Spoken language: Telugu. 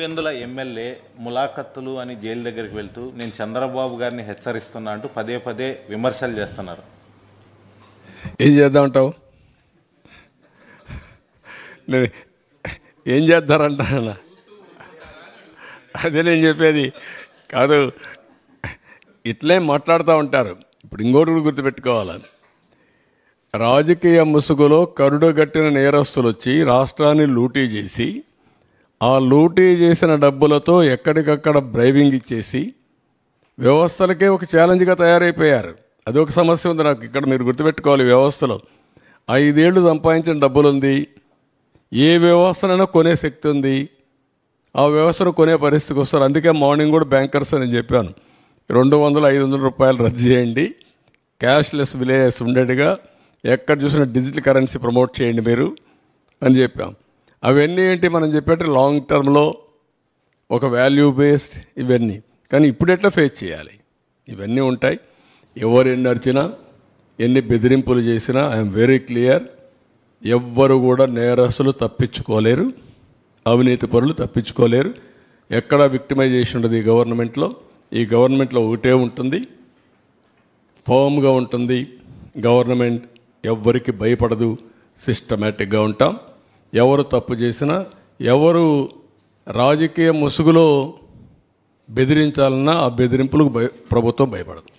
పులివెందుల ఎమ్మెల్యే ములాఖత్తులు అని జైలు దగ్గరికి వెళ్తూ నేను చంద్రబాబు గారిని హెచ్చరిస్తున్నా అంటూ పదే పదే విమర్శలు చేస్తున్నారు. ఏం చేద్దామంటావు? ఏం చేద్దారంట? అదే నేను చెప్పేది కాదు. ఇట్లే మాట్లాడుతూ ఉంటారు. ఇప్పుడు ఇంకోటి కూడా గుర్తుపెట్టుకోవాలి. రాజకీయ ముసుగులో కరుడుగట్టిన నేరస్తులు వచ్చి రాష్ట్రాన్ని లూటీ చేసి ఆ లూటీ చేసిన డబ్బులతో ఎక్కడికక్కడ బ్రైవింగ్ ఇచ్చేసి వ్యవస్థలకే ఒక ఛాలెంజ్గా తయారైపోయారు. అదొక సమస్య ఉంది నాకు. ఇక్కడ మీరు గుర్తుపెట్టుకోవాలి, వ్యవస్థలో 5 ఏళ్ళు సంపాదించిన డబ్బులు ఉంది. ఏ వ్యవస్థనైనా కొనే శక్తి ఉంది. ఆ వ్యవస్థను కొనే పరిస్థితికి వస్తారు. అందుకే మార్నింగ్ కూడా బ్యాంకర్స్ అని చెప్పాను, 200-500 రూపాయలు రద్దు చేయండి, క్యాష్లెస్ విలేజెస్ ఉండేట్టుగా ఎక్కడ చూసినా డిజిటల్ కరెన్సీ ప్రమోట్ చేయండి మీరు అని చెప్పాం. అవన్నీ ఏంటి మనం చెప్పేట్టు లాంగ్ టర్మ్లో ఒక వాల్యూ బేస్డ్ ఇవన్నీ. కానీ ఇప్పుడు ఎట్లా ఫేస్ చేయాలి? ఇవన్నీ ఉంటాయి. ఎవరు ఎన్ని అరిచినా ఎన్ని బెదిరింపులు చేసినా ఐఎమ్ వెరీ క్లియర్, ఎవ్వరు కూడా నేరస్తులు తప్పించుకోలేరు, అవినీతి పరులు తప్పించుకోలేరు. ఎక్కడ విక్టిమైజేషన్ ఉండదు ఈ గవర్నమెంట్లో. ఈ గవర్నమెంట్లో ఒకటే ఉంటుంది, ఫర్మ్గా ఉంటుంది గవర్నమెంట్. ఎవ్వరికి భయపడదు, సిస్టమేటిక్గా ఉంటాం. ఎవరు తప్పు చేసినా, ఎవరు రాజకీయ ముసుగులో బెదిరించాలన్నా ఆ బెదిరింపులకు ప్రభుత్వం భయపడదు.